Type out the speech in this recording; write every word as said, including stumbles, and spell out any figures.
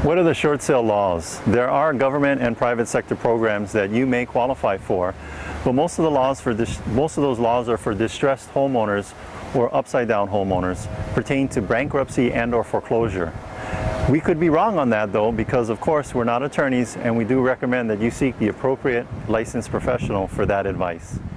What are the short sale laws? There are government and private sector programs that you may qualify for, but most of the laws for this, most of those laws are for distressed homeowners or upside down homeowners, pertain to bankruptcy and or foreclosure. We could be wrong on that though, because of course we're not attorneys, and we do recommend that you seek the appropriate licensed professional for that advice.